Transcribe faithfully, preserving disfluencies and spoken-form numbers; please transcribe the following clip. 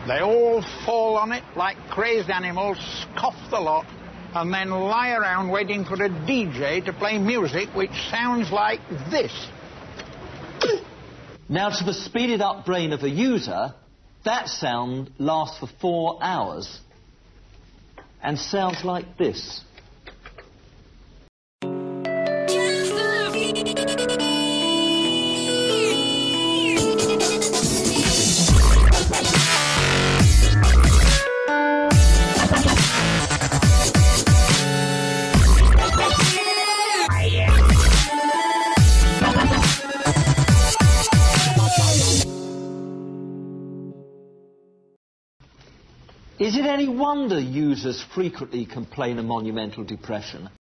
They all fall on it like crazed animals, scoff the lot, and then lie around waiting for a D J to play music which sounds like this. Now, to the speeded-up brain of a user, that sound lasts for four hours and sounds like this. Is it any wonder users frequently complain of monumental depression?